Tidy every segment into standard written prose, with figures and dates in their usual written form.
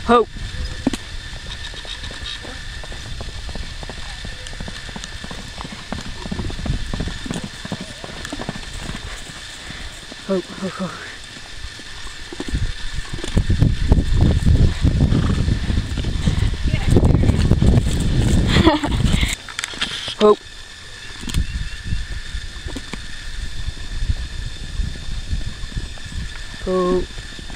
Hope. Hope, hope, hope. Hope. Hope.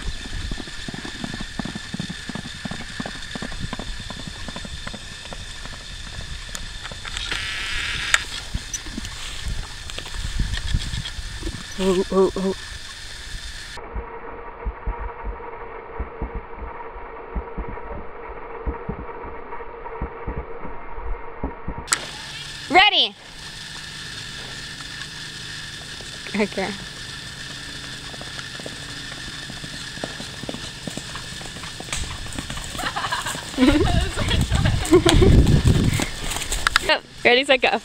Oh. Ready. Okay. Yep. Ready, set, go.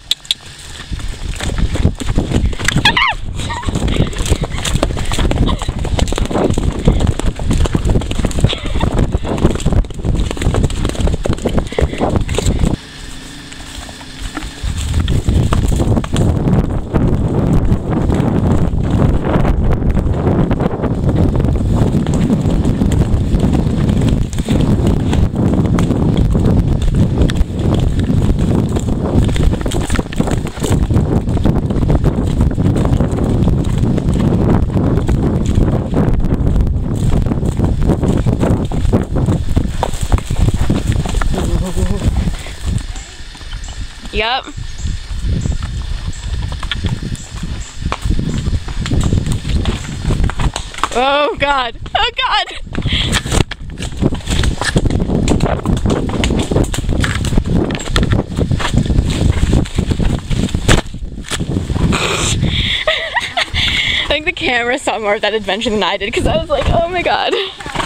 Yep. Oh God. Oh God. I think the camera saw more of that adventure than I did because I was like, oh my God.